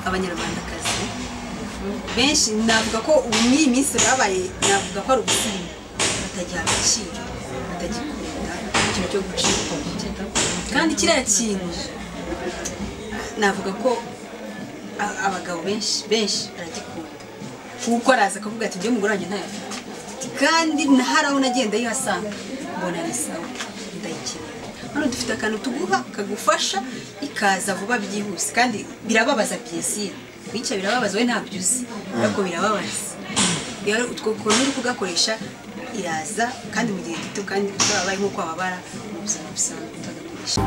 abanyarwandakazi benshi navuga ko iyi minsi babaye navuga ko ari ubusirimu batagiha agaciro batagikunda ikintu cyo gucika kandi kiriya kintu navuga ko abagabo benshi baragikunda kuko araza akavuga ati njye umugore wanjye ntayafite kandi naharaho nagenda yihasanga mbona ni sawa ndayikeneye hano dufite akantu tuguha kagufasha ikaza vuba byihuse kandi birababaza byesira kwica birababaza we ntabyo uzi ariko birababaza rero utwo kuntu uri kugakoresha iraza kandi mu gihe gito kandi babaye nk'uko babara mu buzima busanzwe utagakoresha.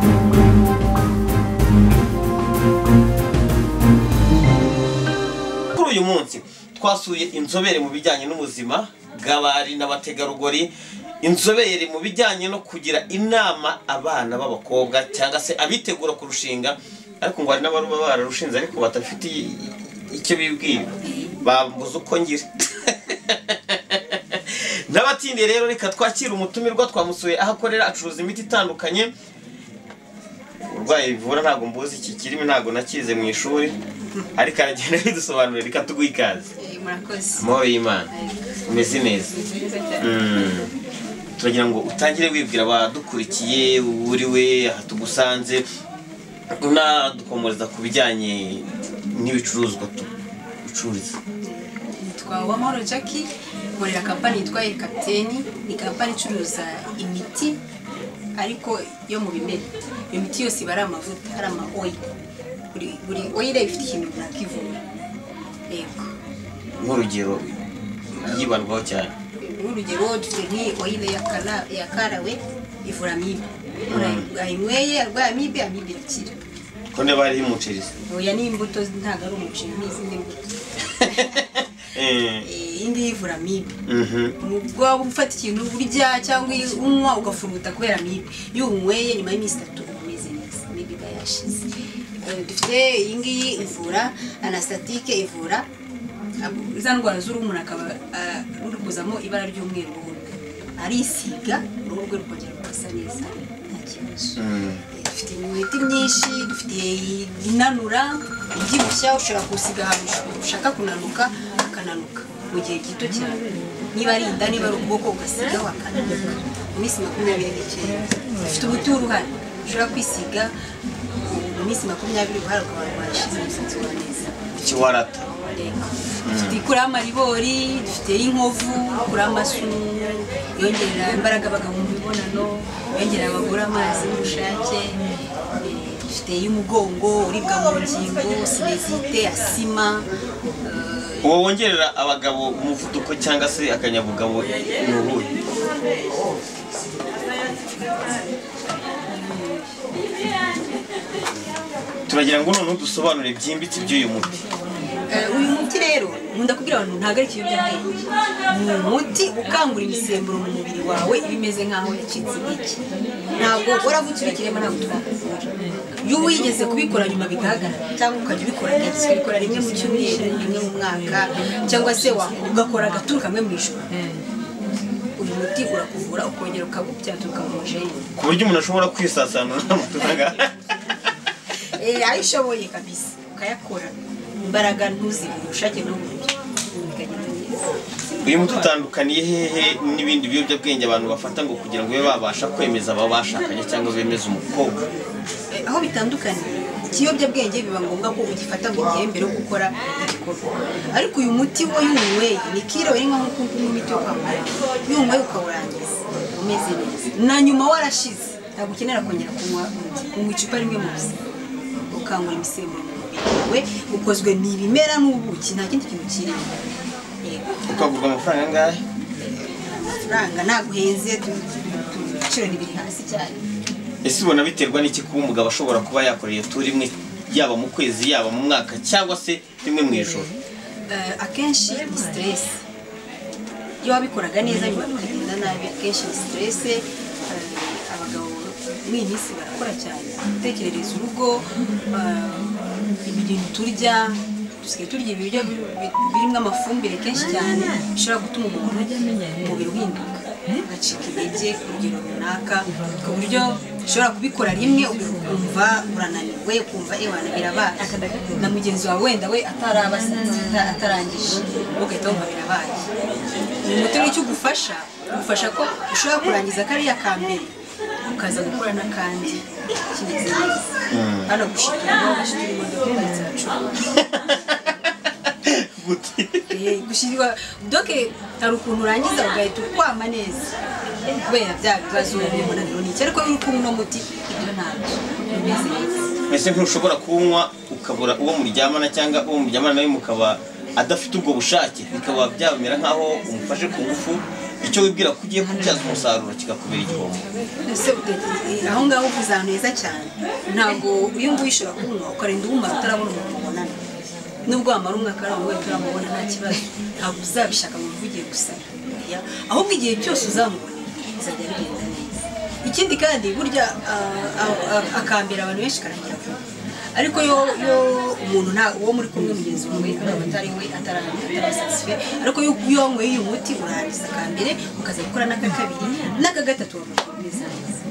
Kuri uyu munsi twasuye inzobere mu bijyanye n'ubuzima bw'abari n'abategarugori, inzobere mu bijyanye no kugira inama abana b'abakobwa cyangwa se abitegura kurushinga, ariko ngo hari n'abaruba bararushinze ariko batafite icyo bibwira bambuze uko ngira. N'abatinde rero reka twakira umutumirwa, twamusuye aho akorera, acuruza imiti itandukanye. Urwaye bivura ntabwo mbuzi iki kirimi ntabwo nakize mu ishuri, ariko aragenda bidusobanurira, reka tuguhe ikaze. Murakoze. Amahoro y'Imana. Umeze neza. Turagira ngo utangire wibwira abadukurikiye uri we aha tugusanze, unadukomoreza ku bijyanye n'ibicuruzwa ucururiza. Nitwa Uwamahoro Jackie, nkorera kampani yitwa Captain, ni kampani icuruza imiti ariko yo mu bimera. Iyo miti yose iba ari amavuta, ari ama oil. Buri oil ifite ikintu nakivura. Yego. Nk'urugero yibandwaho cyane. Nk'urugero dufite nk'iyi oil ya karawe ivura amibe. Ayinyweye arwaye amibe irakira. Ko ne bari umuceri. Oya ni imbuto ntago ari umuceri, n'izindi mbuto. Indi ivura amibe. Ubwo ufata ikintu urya cyangwa unywa ugafuruta kubera amibe. Iyo unyweye nyuma y'iminsi 3 umeze neza, amibe yashize. Dufite iyi ngiyi ivura anastatike, ivura za ndwara z'uruhu, umuntu akaba ruri kuzamo ibara ry'umweru arisiga uruhu rwe rukongera rugasa neza nta kibazo. Dufite imiti myinshi, dufite inanura, ibyibushya ushobora kusiga ahantu ushaka kunanuka akananuka mu gihe gito cyane. Niba ari inda, niba ari ukuboko ugasiga wakananuka mu minsi 29. Dufite umuti w'uruhara ushobora kwisiga mu minsi 20 uruhara ukaba rwashize umusatsi wa neza. Ikiwarata. Dufite ikura amaribori, dufite inkovu, ikura amasunu, yongerera imbaraga abagabo mu mibonano, yongerera abagore amazi n'ubushake. Dufite y'umugongo, uribwa mu ngingo, sinezite, asima. Uwo wongerera abagabo umuvuduko cyangwa se akanyabugabo ni ubuhe? Turagira ngo none dusobanure byimbitse by'uyu muti. Uyu muti rero nkunda kubwira abantu ntago ari ikiyobyabwenge. Ni umuti ukangura imisemburo mu mubiri wawe ibimeze nkaho yacitse intege. Ntabwo uravutse urikirema ntabwo twakuvura. Iyo wigeze kubikora nyuma bigahagarara cyangwa ukajya ubikora gake, ukabikora rimwe mu cyumweru, rimwe mu mwaka, cyangwa se ugakora agaturu kamwe mu ijoro, uyu muti urakuvura ukongera ukabyaturuka mu mujeni, ku buryo umuntu ashobora kwisasanura n'amafaranga. ayishoboye kabisa ukayakora, imbaraga ntuzibure, ubushake n'uburyo bikagenda neza. Uyu muti utandukaniye hehe n'ibindi biyobyabwenge abantu bafata ngo kugira ngo babe babasha kwemeza aba bashakanye cyangwa bemeza umukobwa? Aho bitandukaniye, ikiyobyabwenge biba ngombwa ko ugifata mu gihe mbere yo gukora igikorwa, ariko uyu muti wo yunyweye ni kiro iri nk'uko imiti yo kwa muganga, yunyweye ukawurangiza umeze neza, na nyuma warashize ntabwo ukenera kongera kunywa icupa rimwe mu buzima. Ukangura imisemburo mu mubiri wawe, ukozwe n'ibimera n'ubuki, nta kindi kintu kirimo. Ukagurwa amafaranga angahe? Amafaranga ntaguhenze, ibiciro biri hasi cyane. Ese ubona biterwa n'iki kuba umugabo ashobora kuba yakoreye turi imwe, yaba mu kwezi yaba mu mwaka cyangwa se rimwe mu ijoro? Akenshi ni stress. Iyo wabikoraga neza nyuma bikagenda nabi, akenshi ni stress. Abagabo muri iyi minsi barakora cyane, gutekerereza urugo, ibintu turya, dusigaye turya ibiryo birimo amafumbire kenshi cyane, bishobora gutuma umuntu umubiri uhinduka, agacika intege ku rugero runaka, ku buryo ushobora kubikora rimwe ukumva urananiwe ukumva ewana birabaye na mugenzi wawe wenda we atarangije ugahita wumva birabaye umuti w'icyo ugufasha ko ushobora kurangiza kariya ka mbere ukaza gukora n'akandi kimeze neza hano gushitura imodoka ndetse gushyirwa doke hari ukuntu urangiza ugahita ukwama neza kubera bya bibazo umunaniro n'iki ariko iyo uri kunywa uno muti ibyo ntabyo bimeze neza mbese ntushobora kunywa ukabura uwo muryamana cyangwa uwo muryamana nawe mukaba adafite ubwo bushake bikaba byamera nk'aho umufashe ku ngufu icyo wibwira ko ugiye kubyaza umusaruro kigakubera igihombo aho ngaho uvuze ahantu heza cyane ntabwo uyu nguyu ushobora kunywa ukarinda uwumara utarabona umuntu mubonana nubwo wamara umwaka ari wowe turamubona nta kibazo ntabwo uzabishaka ngo uvugiye gusa ahubwo igihe cyose uzamubona bizajya bigenda neza ikindi kandi burya akambera abantu benshi karangira vuba ariko yo umuntu uwo muri kumwe mugenzi wawe akaba atari we atarasatisife ariko iyo wanyweye uyu muti urangiza akambere ukaza gukora n'aka kabiri n'aka gatatu wamuboneza neza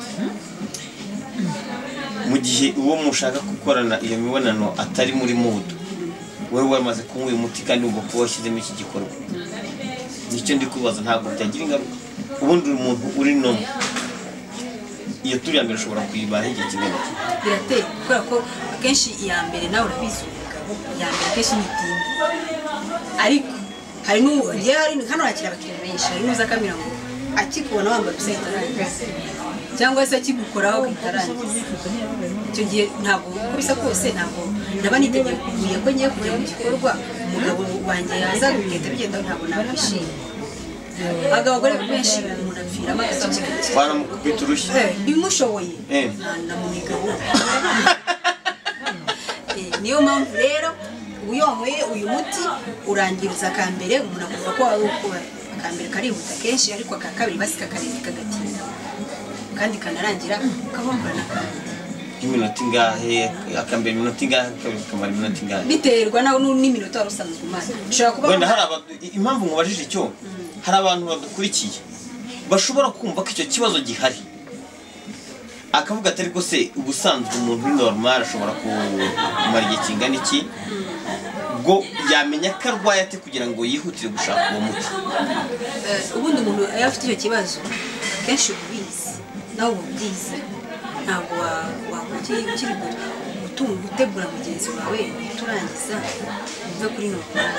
mu gihe uwo mushaka gukorana iyo mibonano atari muri mudu wowe wamaze kunywa uyu muti kandi wumva ko washyizemo iki gikorwa nicyo ndi kubaza ntabwo byagira ingaruka ubundi umuntu uri nomo iyo turi ya mbere ushobora kuyibara igihe kinini birateye kubera ko akenshi iya mbere nawe urabizi iya mbere akenshi ni itinda ariko hari hano hakira abakiriya benshi hari n'uza akamira ngo akikubona wambaye ubusa itarangiza cyangwa se akigukoraho itarangiza icyo gihe ntabwo uko bisa kose ntabwo ndaba niteguye kuguye ko ngiye kujya mu gikorwa umugabo wanjye yaza bigenda bigenda ntabwo nakwishima abagore benshi umuntu apfiramo twanamukubita urushyi bimushoboye namunigabo niyo mpamvu rero iyo wanyweye uyu muti urangiriza akambere umuntu akumva ko wari ukora akambere karihuta kenshi ariko aka kabiri basi kakarenga kagatinda kandi kanarangira ukaba wakora n'akandi iminota ingahe akambere iminota ingahe kabiri kamara iminota ingahe biterwa nawe n'iminota wari usanzwe umaze ushobora kuba wenda hari impamvu mubajije icyo hari abantu badukurikiye bashobora kumva ko icyo kibazo gihari akavuga atari ko se ubusanzwe umuntu uri normal ashobora kumara igihe kingana iki ubwo yamenya ko arwaye ate kugira ngo yihutire gushaka uwo muti ubundi umuntu iyo afite icyo kibazo kenshi ubizi nawe ubyize ntabwo wakukiri gutegura mugenzi wawe turangiza uve kuri normal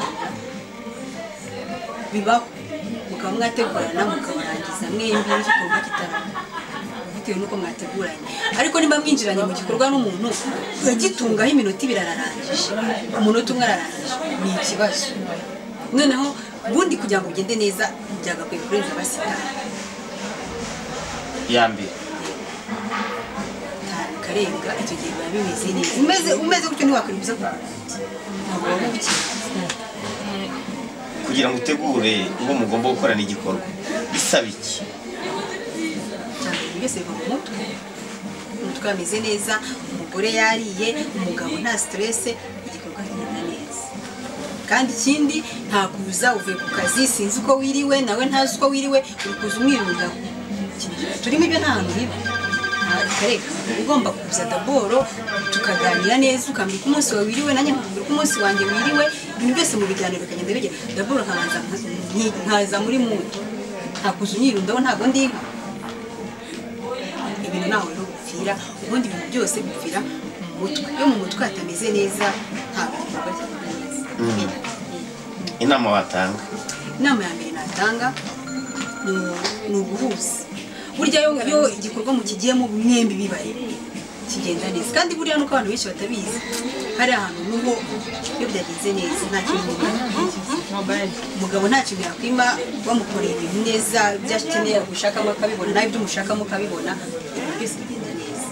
bibaho mukaba mwategurana mukabarangiza mwembi n'igikorwa kitaraba bitewe n'uko mwateguranye ariko niba mwinjiranye mu gikorwa n'umuntu ugagitungaho iminota ibiri ararangije umunota umwe ararangije ni ikibazo noneho ubundi kugira ngo ugende neza byagakwiye kurenza abasitari ya mbere karenga icyo gihe biba bimeze neza umeze gutyo ntiwakwibuza kugira ntabwo waba ubukeye kugira ngo utegure uwo mugomba gukorana igikorwa bisaba iki byose biva mu mutwe umutwe ameze neza umugore yariye umugabo nta stress igikorwa kigenda neza kandi ikindi nta kuza uvuye ku kazi sinzi uko wiriwe nawe ntazi uko wiriwe uri kuza umwirundaho turimo ibyo nta hantu biba kareka ugomba kuza daboro tukaganira neza ukambwira ko umunsi wawe wiriwe nanjye nkakubwira ko umunsi wanjye wiriwe ibintu byose mu biganiro bikagenda bigera daboro nkaza muri muto nta kuza unyirundaho ntabwo ndi ibintu nawe rero bipfira ubundi ibintu byose bipfira mu mutwe iyo mu mutwe hatameze neza ntabwo igikorwa kigenda neza inama watanga inama ya mbere natanga ni uguhuza burya iyo igikorwa mukigiyemo mwembi bibaye kigenda neza kandi buriya nuko abantu benshi batabizi hari ahantu n'ubwo iyo byagenze neza nta kintu umugabo nta kintu yakwima bamukoreye ibintu neza ibyo akeneye gushakamo akabibona nawe ibyo umushakamo ukabibona ibintu byose bigenda neza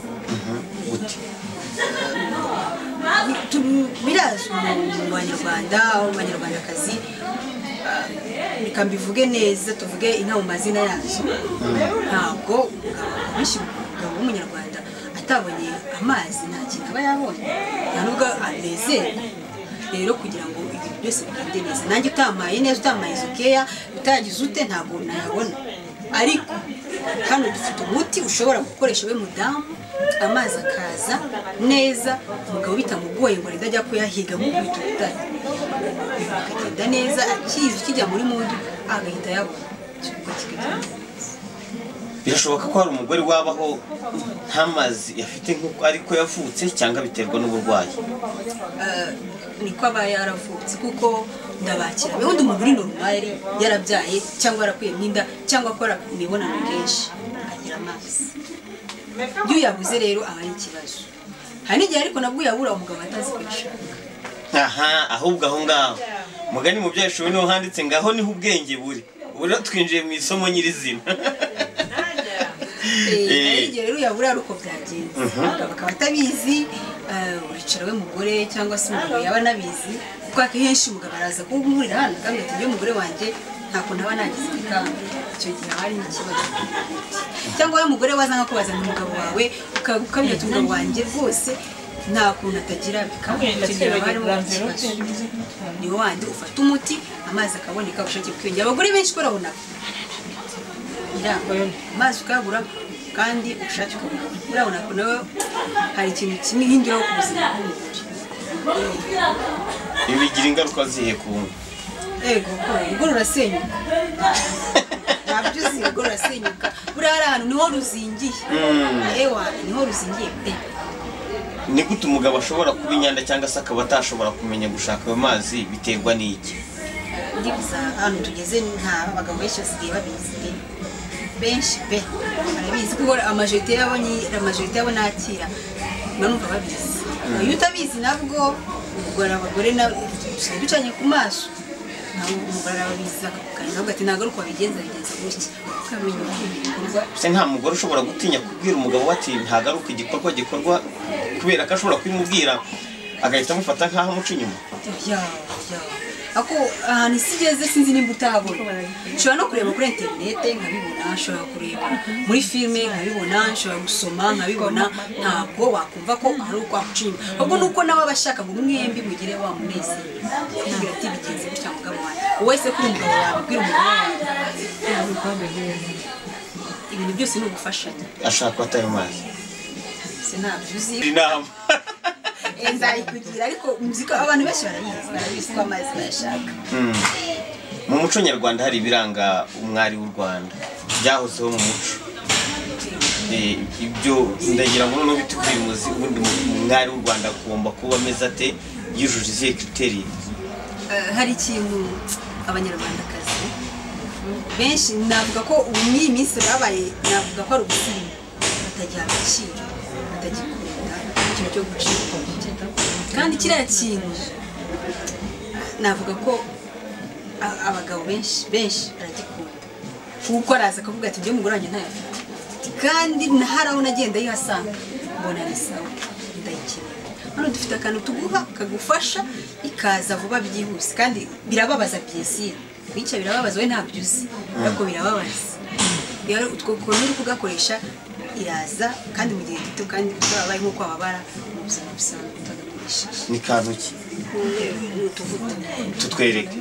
birazwi mu banyarwanda mu banyarwandakazi reka mbivuge neza tuvuge inka mu mazina yazo ntabwo umugabo w'umunyarwanda atabonye amazi nta kintu aba yabonye nta nubwo anezerwa rero kugira ngo ibintu byose bigende neza nanjye utamaye neza utamaye izo keya utagize ute ntabwo nayabona ariko hano dufite umuti ushobora gukoresha we mudamu amazi akaza neza umugabo bitamugoye ngo ridajya kuyahiga mu bitutari akagenda neza akizi kijya muri mudu agahita yabona birashoboka ko hari umugore wabaho ntamazi yafite nk'uko ariko yavutse cyangwa biterwa n'uburwayi niko aba yaravutse kuko ndabakira ubundi umuntu uri normal yarabyaye cyangwa yarakuyemo inda cyangwa akora imibonano kenshi akagira amazi iyo yabuze rero aba ari ikibazo hari n'igihe ariko nabwo yabura umugabo atazi kwishaka ahubwo aho ngaho mugani mu byashowe niho handitse ngaho niho ubwenge buri ubu twinjiye mu isomo nyirizina igihe rero yabura ari uko byagenze bakaba atabizi uricara we mugore cyangwa se umugabo yaba anabizi kuko akenshi umugabo araza kumurira hano kandi ati njye umugore wanjye ntabwo ntaba nagize ikamba icyo gihe hari n'ikibazo cyangwa we mugore waza nko kubazana umugabo wawe ukabwira ati umugabo wanjye rwose nta kuntu atagira bikaba icyo gihe haba harimo ikibazo niwo wandi ufata umuti amazi akaboneka ubushake bwiyongera abagore benshi ko urabona amazi ukayabura kandi ubushake ukabura urabona ko nawe hari ikintu kimwe hinduraho ku buzima bw'umugore ibi bigira ingaruka zihe ku wundi ego urugo rurasenyuka ntabyo uzi urugo rurasenyuka buriya hari ahantu niho ruzingiye ewa niho ruzingiye pe ni gute umugabo ashobora kuba inyanda cyangwa se akaba atashobora kumenya gushaka ayo mazi biterwa n'iki ndibuza hano tugeze nta abagabo benshi basigaye babizi benshi pe barabizi kuko amajorite yabo nakira numva babizi iyo utabizi nabwo ubugora abagore ducanye ku maso nawe umugore arababizi akakugana nabwo ati ntabwo ari uko bigenza gutya ukamenya ibikorwa se nta mugore ushobora gutinya kubwira umugabo we ati ntagaruka igikorwa gikorwa kubera ko ashobora kubimubwira agahita amufata nk'aho amuca inyuma ako ahantu isi igeze sinzi nimba utahabona nshobora no kureba kuri interinete nkabibona nshobora kureba muri filime nkabibona nshobora gusoma nkabibona ntabwo wakumva ko ari uko wakuca inyuma ahubwo ni uko nawe aba ashaka ngo mwembi mugire wa munezero kubwira ati bigenze gutya mugabo wanjye wese kuri umugabo wabibwira umugabo wawe ibintu byose ni ugufashanya ashaka ko atari mazi ntabyo uzi inama nzayikugira ariko muzika abantu benshi barabizi ko amazi bayashaka mu muco nyarwanda hari ibiranga umwari w'u Rwanda byahozeho mu muco ibyo ndagira ngo noneho bitubwire umuzi ubundi umwari w'u Rwanda agomba kuba ameze ate yujuje izihe kriteri hari ikintu abanyarwandakazi benshi navuga ko ubu muri iyi minsi babaye navuga ko ari ubusirimu batagiha agaciro batagikunda ikintu cyo gucika kandi kiriya kintu navuga ko abagabo benshi baragikunda kuko araza akavuga ati njye umugore wanjye ntayafite kandi hari aho nagenda yihasanga mbona ni sawa ndayikeneye hano dufite akantu tuguha kagufasha ikaza vuba byihuse kandi birababaza byesire bityo birababaza we ntabyo uzi ariko birababaza rero utwo kuntu uri kugakoresha iraza kandi mu gihe gito kandi babaye nk'uko babara mu buzima busanzwe utagakoresheje ni kantu ki tutwereke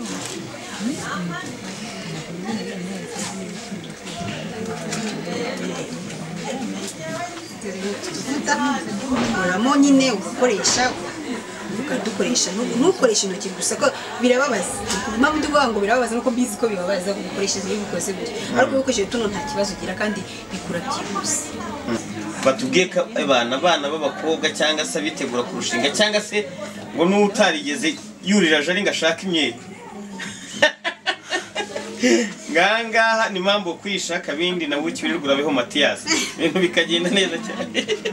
ukoramo nyine ugakoresha ukadukoresha ntukoreshe intoki gusa ko birababaza impamvu tuvuga ngo birababaza nuko mbizi ko bibabaza gukoresha iyo bikoze gutya ariko iyo ukoresheje tuno nta kibazo ugira kandi bikura byihuse batubwiye ko abana b'abakobwa cyangwa se abitegura kurushinga cyangwa se ngo n'utarigeze yurira jari ngo ashake imyenda ngaha ni mpamvu kwisha kabindi na buki wirirwa urabeho Matiyasi ibintu bikagenda neza cyane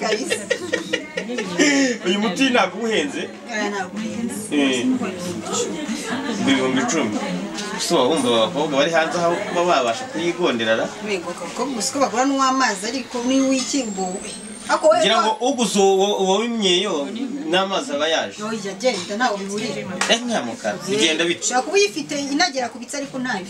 uyu muti ntabwo ubuhenze ibihumbi 10 so wumva abakobwa bari hanze aho kuba babasha kuyigondera ko bagura n'uw'amazi ariko ni w'ikimbuwe ngira ngo uguze uwo w'imyeyo n'amazi aba yaje oya genda ntawe bihurire nyamuka bigenda bica ushaka kuba uyifite inagera ku bitsi ariko ntayo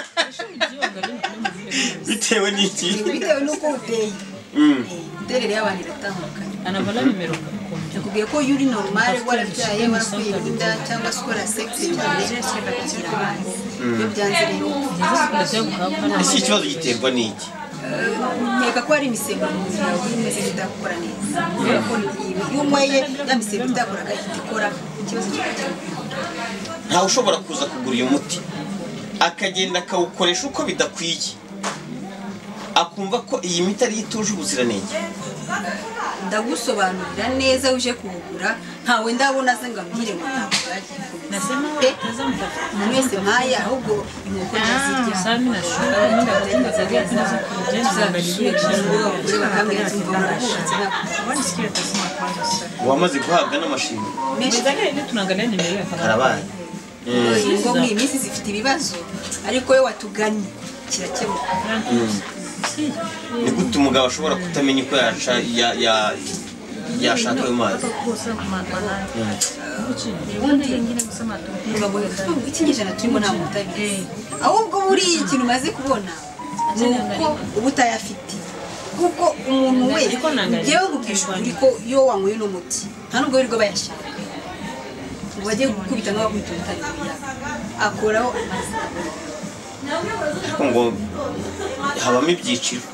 bitewe n'iki bitewe n'uko uteye imiterere y'abantu iratandukanye nakubwiye ko iyo uri normal warabyaye warakuye inda cyangwa se ukora sex cyane kugira amazi iyo byanze rero ese ikibazo giterwa n'iki nkeka ko hari imisemburo mu mubiri wawe imeze nk'idakora neza kubera ko iyo unyweye ya misemburo idakoraga ihita ikora ikibazo kikakemuka. ntawe ushobora kuza kugura uyu muti akagenda akawukoresha uko bidakwiye akumva ko iyi miti ari ituje ubuziranenge. ndagusobanurira neza uje kuwugura ntawe ndabona se ngo ambwire ngo ntabwo bwagiye umuntu wese mpaye ahubwo inkoko ntazirya wamaze guhabwa n'amashimwe karabaye ngo mu iminsi zifite ibibazo ariko we watuganye kirakemuka. ni gute umugabo ashobora kutamenya uko yashaka ayo mazi? ikinyejana turimo nta muntu utabizi ahubwo buriya ikintu umaze kubona ni uko uba utayafite kuko umuntu we njyewe nkubwisha ukuri ko iyo wanyweye uno muti nta nubwo wirirwa bayashaka ngo bajye gukubita nk'abakubita umutari kuya akoraho amazi ariko ngo habamo ibyiciro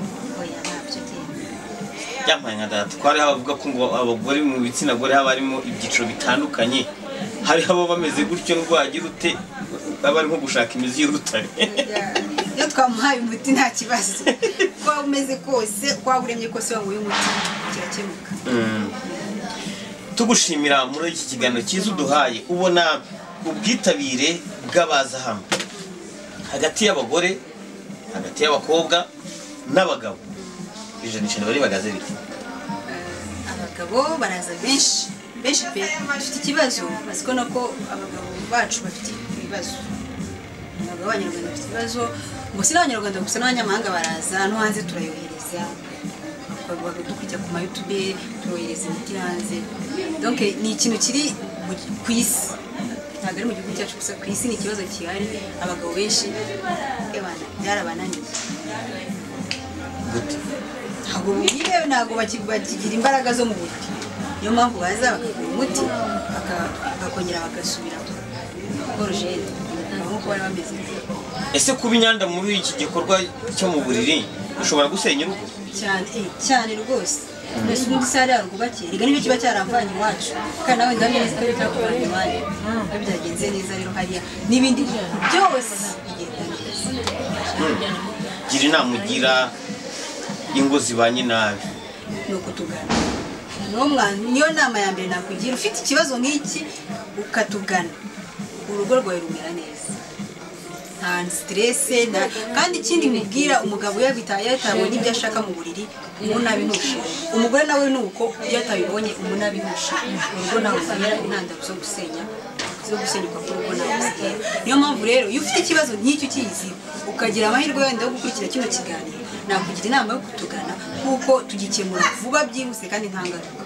byampaye nka data twari bavuga ko ngo abagore mu bitsina gore haba harimo ibyiciro bitandukanye hari abo bameze gutyo n'urwagira ute baba ari nko gushaka imizi y'urutare. iyo twamuhaye umuti nta kibazo waba umeze kose waba uremye kose wanyweye umuti kirakemuka. tugushimira muri iki kiganiro cyiza uduhaye ubona ubwitabire bw'abaza hamwe hagati y'abagore hagati y'abakobwa n'abagabo ijanisha bari bagaze biti. abagabo baraza benshi pe bafite ikibazo basiko nako abagabo bacu bafite ibibazo abagabo b'abanyarwanda bafite ibibazo ngo si n'abanyarwanda gusa n'abanyamahanga baraza no hanze turayohereza dukujya ku ma YouTube turohereza imiti hanze donc ni ikintu kiri ku isi ntabwo ari mu gihugu cyacu gusa ku isi ni ikibazo gihari abagabo benshi byarabananiye ntabwo bakigira imbaraga zo mu buriri niyo mpamvu baza bakagura umuti bakongera bagasubira korojene nk'uko bari bameze. ese kuba inyanda muri iki gikorwa cyo mu buriri ushobora gusenya urugo cyane rwose mbese ubundi sare yarwubakiye rega n'ibyo kiba cyaramvanye iwacu kandi nawe ndabizi ko bitakuvanye iwanyu iyo byagenze neza rero hariya n'ibindi byose bigenda neza. gira inama ugira ingo zibanye nabi ni ukutugana niyo nama ya mbere nakugira ufite ikibazo nk'iki ukatugana urugo rwawe rumera neza nta stress kandi ikindi mubwira umugabo yatabonye ibyo ashaka mu buriri umunabi ntushe umugore nawe nuko iyo atabibonye umunabi ntushe urugo nawe rubera intandaro zo gusenyuka k'urugo nawe zigera. niyo mpamvu rero iyo ufite ikibazo nk'icyo ukizi ukagira amahirwe wenda yo gukurikira kino kiganiro nakugira inama yo kutugana kuko tugikemura vuba byihuse kandi nta ngaruka.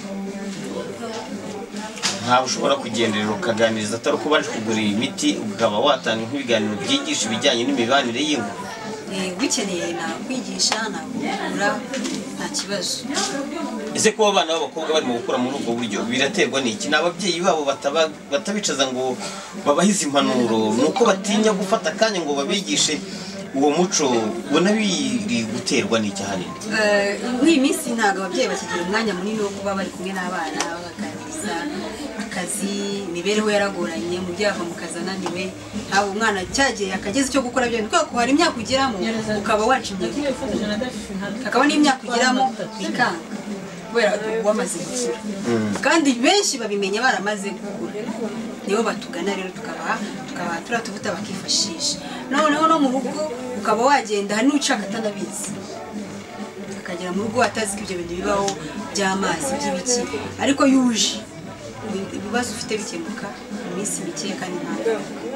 ntawe ushobora kugenderera ukaganiriza atari uko baje kugura iyi miti ukaba watanga nk'ibiganiro byigisha ibijyanye n'imibanire y'ingo. ubikeneye nakwigisha nakugura nta kibazo. ese kuba abana b'abakobwa barimo gukura muri ubwo buryo biraterwa n'iki? ni ababyeyi babo batabicaza ngo babahe izi impanuro ni uko batinya gufata akanya ngo babigishe uwo muco ubona biri guterwa n'iki ahanini? muri iyi minsi ntabwo ababyeyi bakigira umwanya munini wo kuba bari kumwe n'abana babaganiriza akazi imibereho yaragoranye umubyeyi ava mu kazi ananiwe ntabwo umwana cyagiye akageze icyo gukora byo kubera ko hari imyaka ugeramo ukaba waca imyaka hakaba n'imyaka ugeramo bikanga kubera wamaze gukura kandi benshi babimenya baramaze gukura nibo batugana rero tukabaha turiya tuvuta bakifashisha noneho no mu rugo ukaba wagenda hari n'ucaka atanabizi akagera mu rugo atazi ko ibyo bintu bibaho by'amazi by'ibiki ariko yuje ibibazo ufite bikemuka mu minsi mike kandi ntabwo.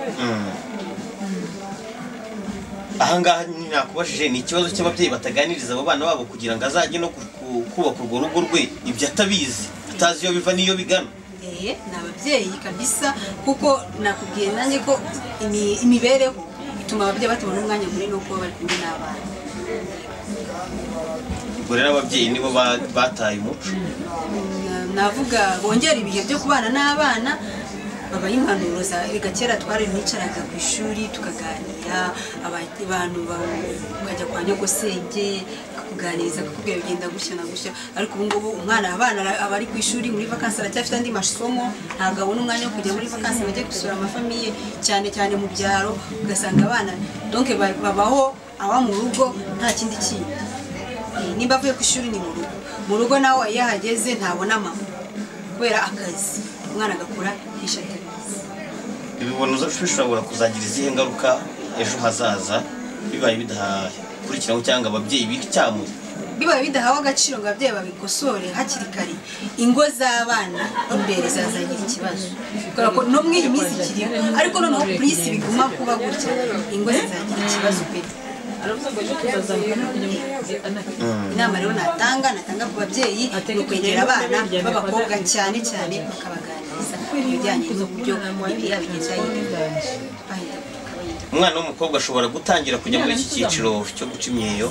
ahangaha nakubajije ni ikibazo cy'ababyeyi bataganiriza abo bana babo kugira ngo azajye no kubaka urwo rugo rwe ibyo atabizi atazi iyo biva n'iyo bigana. ni ababyeyi kabisa kuko nakubwiye nanjye ko imibereho ituma ababyeyi batabona umwanya munini wo kuba bari kumwe n'abana. ubwo rero ababyeyi nibo bataye umuco navuga bongera ibihe byo kubana n'abana babaha impanuro za kera twari nicaraga ku ishuri tukaganira abantu bakajya kwa nyogosenge kuganiriza akakubwira bigenda gutya na gutya ariko ubu ngubu abana aba ari ku ishuri muri vacances aracyafite andi masomo ntabwo abona umwanya wo kujya muri vacances bajya gusura amafamiye cyane cyane mu byaro ugasanga abana donc babaho aba mu rugo nta kindi kintu nimba avuye ku ishuri ni mu rugo nawe iyo ahageze ntabona mama kubera akazi umwana agakura yishakira ibibono bishobora kuzagira izihe ngaruka ejo hazaza bibaye bidakurikiraho cyangwa ababyeyi bicyamuye bibaye bidahawe agaciro ngo ababyeyi babikosore hakiri kare ingo z'abana imbere zazagira ikibazo kubera ko no muri iyi minsi kiriho ariko noneho purisi biguma kuba gutya ingo zizagira ikibazo pe inama rero natanga ku babyeyi ni ukwegera abana b'abakobwa cyane cyane bakabaganiriza ibijyanye n'uburyo imibiri yabo igenda yihinduye. umwana w'umukobwa ashobora gutangira kujya muri iki cyiciro cyo guca imyeyo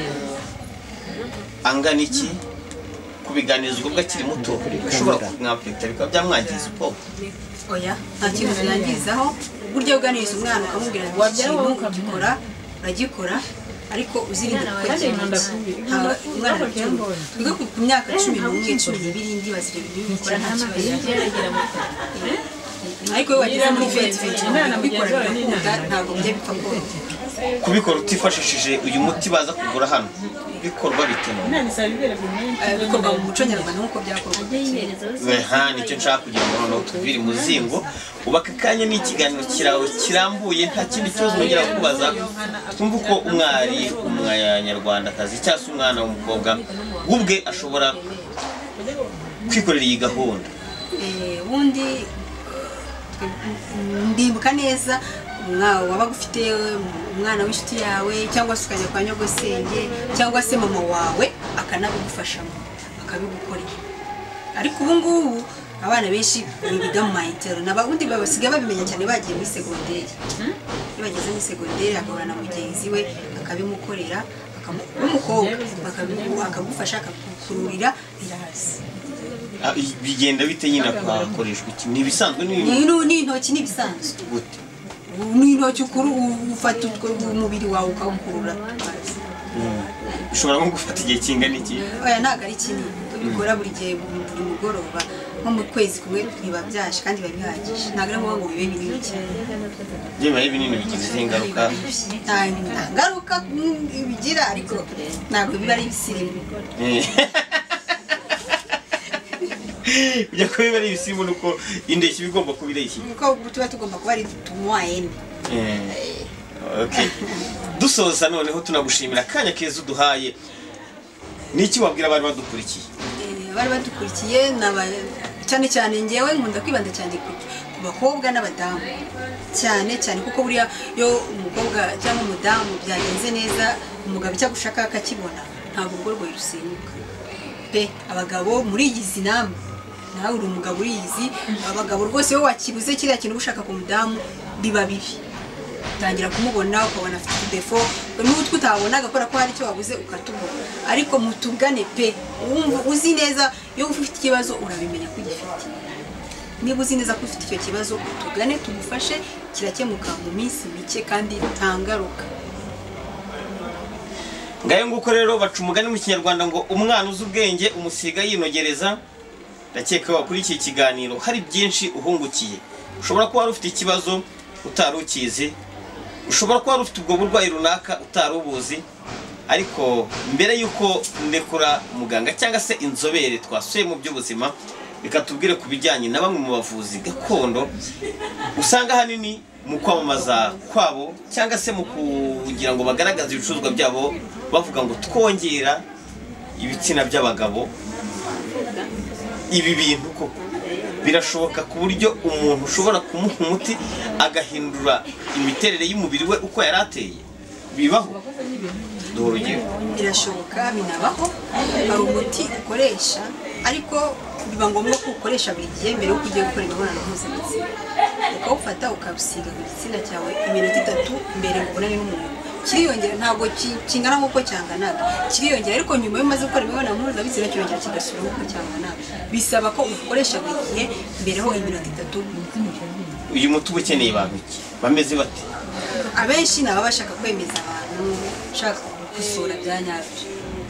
angana iki kubiganirizwa ubwo akiri muto bishobora kumwafekita bikaba byamwangiza uko oya nta kintu byangizaho uburyo uganiriza umwana ukamubwira ati ikintu ugikora uragikora ariko uzirinda gukora ikintu umwana aracyumva twiga ku myaka 11 12 ndibaza ibintu bikora nta kibazo ariko iyo wageze muri fete ubikora ntabwo bijya bipfa kubikora utifashishije uyu muti baza kugura hano bikorwa bitema bikorwa mu muco nyarwanda nk'uko byakorwa nicyo nshaka kugira ngo noneho tubiri muzingo ubaka akanya n'ikiganiro kirawe kirambuye nta kindi kibazo nongera kubaza twumva uko umwari umwanyarwandakazi cyangwa se umwana w'umukobwa ubwe ashobora kwikorera iyi gahunda ubundi ndimbuka neza waba ufite umwana w'inshuti yawe cyangwa se ukajya kwa nyogosenge cyangwa se mama wawe akanabigufashamo akabigukorera ariko ubu ngubu abana benshi biga mu mayitero n'abundi basigaye babimenya cyane bagiye muri segonderi iyo bageze muri segonderi agahura na mugenzi we akabimukorera umukobwa akagufasha akagukururira birazi bigenda bite nyine akakoreshwa iki ni ibisanzwe n'intoki ni ibisanzwe n'intoki ufata umubiri wawe ukawukurura bishobora nko gufata igihe kingana iki oya ntabwo ari kinini ubikora buri gihe buri mugoroba nko mu kwezi kumwe biba byaje kandi biba bihagije ntabwo ari ngombwa ngo bibe binini cyane bibaye binini bigize ingaruka nta ngaruka bigira ariko ntabwo biba ari ibisirimu bijya kuba biba ari ibisirimu nuko indeshyi bigomba kuba ireshyi kuko tuba tugomba kuba ari tumuwayeni dusoza noneho tunagushimira akanya keza uduhaye niki wabwira abari badukurikiye abari badukurikiye cyane cyane ngewe nkunda kwibanda cyane ku bakobwa n'abadamu cyane cyane kuko buriya iyo umukobwa cyangwa umudamu byagenze neza umugabo icyo agushaka akakibona ntabwo urwo rwawe rusenyuka pe abagabo muriyizi namwe nawe uri umugabo uriyizi abagabo rwose iyo wakibuze kiriya kintu uba ushaka ku mudamu biba bibi utangira kumubona ukabona afite udefo n'utwo utabona agakora ko hari icyo wabuze ukatubona ariko mutugane pe wumva uzi neza iyo ufite ikibazo urabimenya ko ugifite niba uzi neza ko ufite icyo kibazo utugane tugufashe kirakemuka mu minsi mike kandi nta ngaruka ngayo nguko rero baca umugani mu kinyarwanda ngo umwana uzi ubwenge umusiga yinogereza ndakeka kuri iki kiganiro hari byinshi uhungukiye ushobora kuba wari ufite ikibazo utari ukizi ushobora kuba wari ufite ubwo burwayi runaka utari ubuzi ariko mbere y'uko ndekura muganga cyangwa se inzobere twasuye mu by'ubuzima reka tubwire ku bijyanye na bamwe mu bavuzi gakondo usanga ahanini mu kwamamaza kwabo cyangwa se mu kugira ngo bagaragaze ibicuruzwa byabo bavuga ngo twongera ibitsina by'abagabo ibi bintu koko birashoboka ku buryo umuntu ushobora kumuha umuti agahindura imiterere y'umubiri we uko yari ateye bibaho urugero birashoboka binabaho hari umuti ukoresha ariko biba ngombwa ko ukoresha buri gihe mbere y'uko ugiye gukora imibonano mpuzabitsina ukawufata ukawusiga ku gitsina cyawe iminota 3 mbere ngo ubonane n'umuntu kiriyongera ntabwo kingana nk'uko cyanganaga kiriyongera ariko nyuma yo umaze gukora imibonano mpuzabitsina cyongera kigasubira nk'uko cyanganaga bisaba ko ukoresha buri gihe mbere ho iminota 3 uyu muti uba ukeneye abantu iki bameze bate abenshi naba bashaka kwemeza abantu shaka gusura bya nyabyo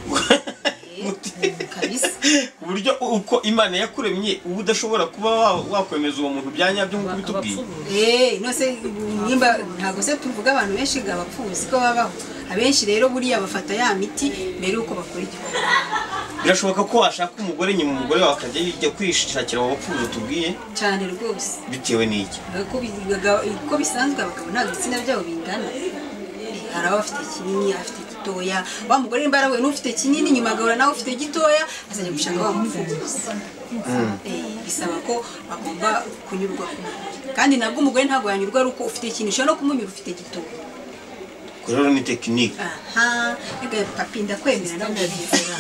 kabisa ku buryo uko Imana yakuremye ubu udashobora kuba wakwemeza uwo muntu byanyabyo nk'uko bitubwiye no se nimba ntago se tuvuga abantu benshi gabapfuzi ko babaho abenshi rero buriya bafata ya miti mbere uko bakora igikorwa birashoboka ko washaka umugore nyuma umugore wawe akajya yijya kwishakira abapfuzi tubwiye cyane rwose bitewe n'iki ko bisanzwe abagabo ntabwo ibitsina byabo bingana hari abafite kinini afite gitoya wa mugore imbaraga we n'ufite kinini nyuma agahora nawe ufite gitoya azajya gushaka wa mupfuzi bisaba ko bagomba kunyurwa kandi nabwo umugore ntabwo yanyurwa ari uko ufite kinini ushobora no kumunyura ufite gitoya rero ni tekinike reka papi ndakwemera nabwo byiza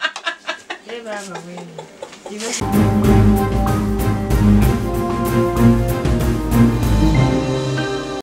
baba we